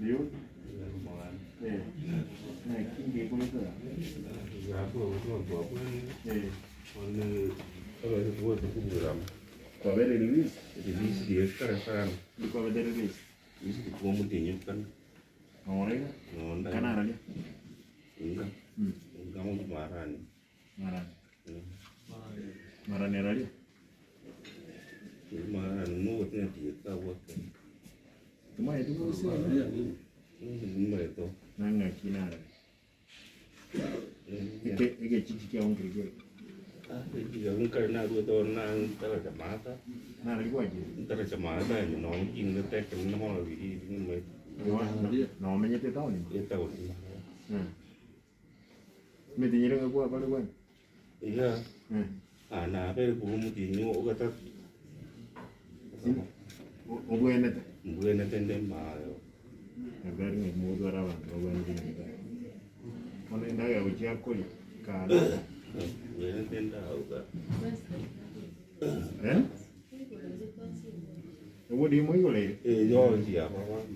Yo. Kingi ko ito. Kwa vile release dia sekarang di kwa vile release ini di kwa mutinyo kan ngoreng kana dia enggak mau marah era dia marah nu dia tahu kan cuma itu sih ini itu nanga kinara ike chichi on kirige yang karena dua tahun antara jamata, lagi aja. Antara jamata yang nongking detek nama lagi ini macam. Namanya tu tahu ni. Dia tahu. Mesti nyerang aku apa lagi? Iya. Anak apa aku mesti nyok kata. Obuena tu. Obuena tu ndembayo. Agar ni muda rawan. Obuena tu. Kalau indah ya ujian kau kalau Bueno, entiendo ahora. What do you mean? Yo, yeah,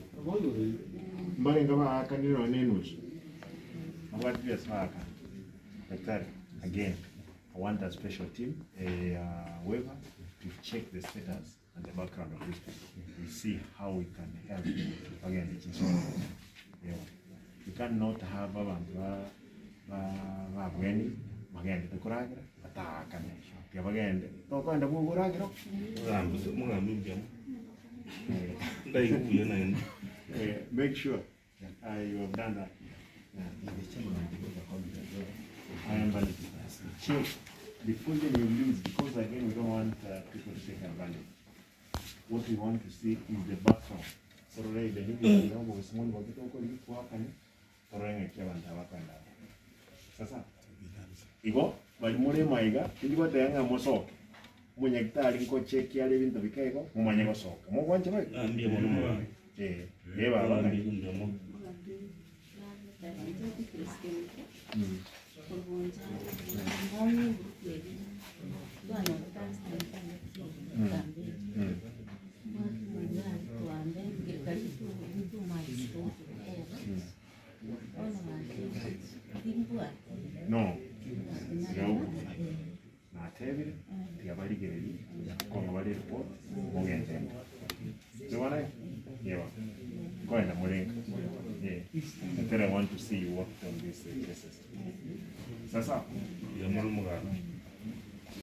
Mbali kama kanino nenuchi. What we asaka. Ktrh, again, I want a special team, a waiver to check the status and the background of these people. We see how we can help again. You cannot have Afueni. Maganda tukuragira atakane ya bagende to kwenda kuguragira mungambi make sure you have done that. I am valid. Check the footage you use, because again we don't want people to take advantage. What we want to see is the background. So the video is small, but we don't go up and sasa Igo, bali mule maiga, ndiko tayanga mosoka. Mwenye kitali nko check yale bintu bikaiko, mumanye gosoka. Mugwanje bayi? Ndiye muno. Baba. Ndiye muno. No. Na tebile tiyabali gereri kongo bali report mugende zibona yewa kwenda mulenga I want to see you work on this cases sasa ya mulumugana